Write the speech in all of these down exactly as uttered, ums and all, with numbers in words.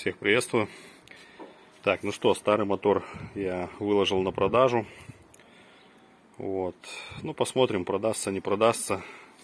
Всех приветствую. Так, ну что, старый мотор я выложил на продажу. Вот. Ну, посмотрим, продастся, не продастся.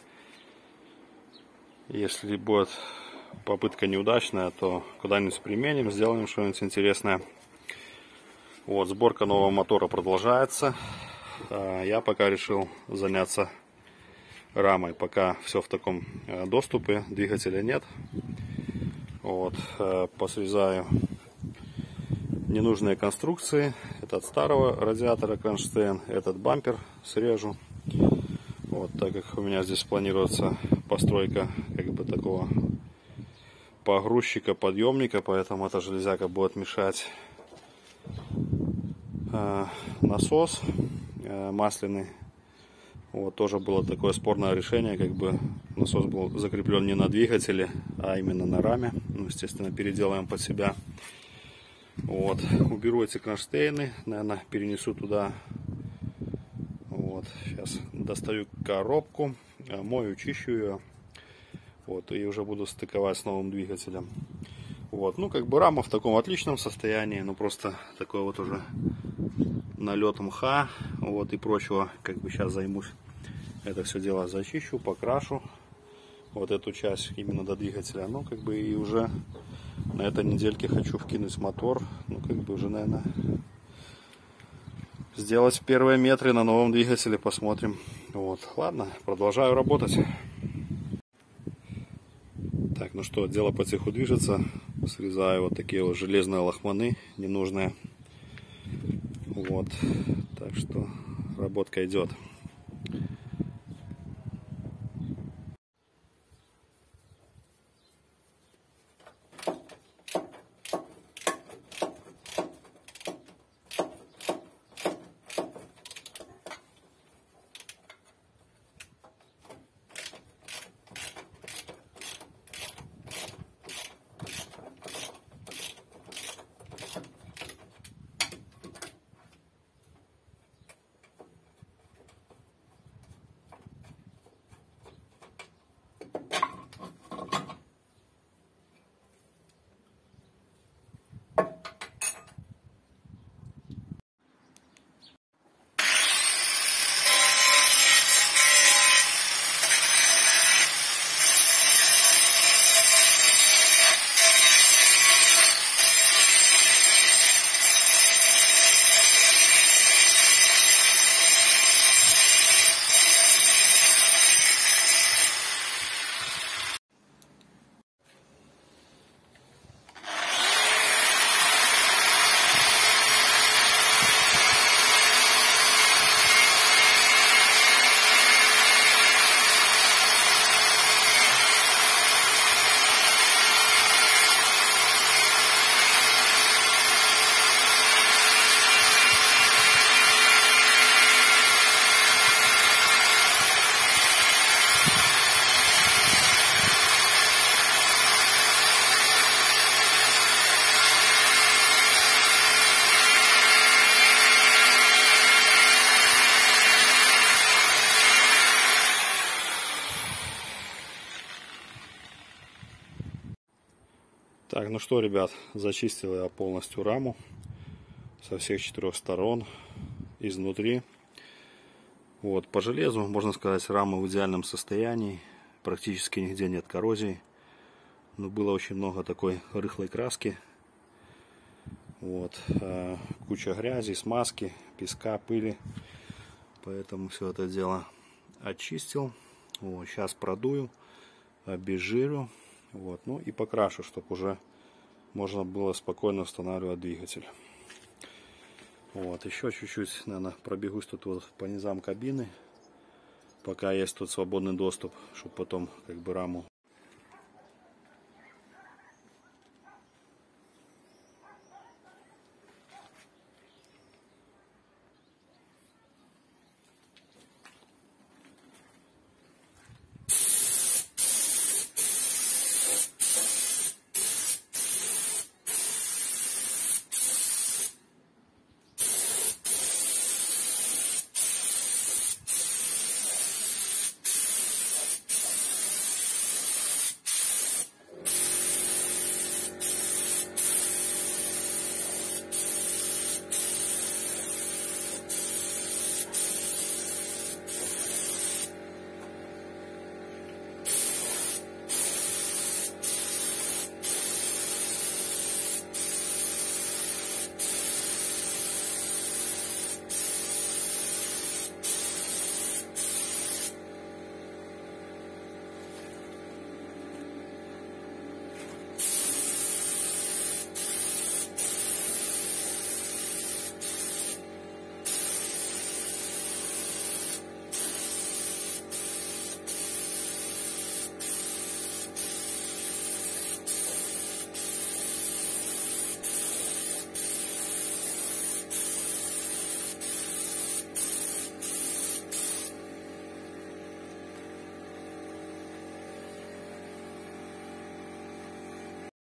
Если будет попытка неудачная, то куда-нибудь применим, сделаем что-нибудь интересное. Вот, сборка нового мотора продолжается. Я пока решил заняться рамой. Пока все в таком доступе, двигателя нет. Вот, посрезаю ненужные конструкции. Этот старого радиатора кронштейн, этот бампер срежу. Вот, так как у меня здесь планируется постройка как бы такого погрузчика, подъемника, поэтому эта железяка будет мешать. Э, насос э, масляный. Вот, тоже было такое спорное решение, как бы насос был закреплен не на двигателе, а именно на раме. Ну, естественно, переделаем под себя. Вот, уберу эти кронштейны, наверное, перенесу туда. Вот, сейчас достаю коробку, мою, чищу ее. Вот, и уже буду стыковать с новым двигателем. Вот, ну, как бы рама в таком отличном состоянии, но просто такой вот уже налет мха, вот, и прочего, как бы сейчас займусь. Это все дело зачищу, покрашу. Вот эту часть именно до двигателя. Ну, как бы и уже на этой недельке хочу вкинуть мотор. Ну, как бы уже, наверное, сделать первые метры на новом двигателе. Посмотрим. Вот, ладно, продолжаю работать. Так, ну что, дело потиху движется. Срезаю вот такие вот железные лохманы ненужные. Вот, так что работка идет. Так, ну что, ребят, зачистил я полностью раму со всех четырех сторон, изнутри. Вот, по железу, можно сказать, рама в идеальном состоянии, практически нигде нет коррозии. Но было очень много такой рыхлой краски. Вот, а, куча грязи, смазки, песка, пыли. Поэтому все это дело очистил. Вот, сейчас продую, обезжирю. Вот, ну и покрашу, чтобы уже можно было спокойно устанавливать двигатель. Вот, еще чуть-чуть, наверное, пробегусь тут вот по низам кабины, пока есть тут свободный доступ, чтобы потом как бы раму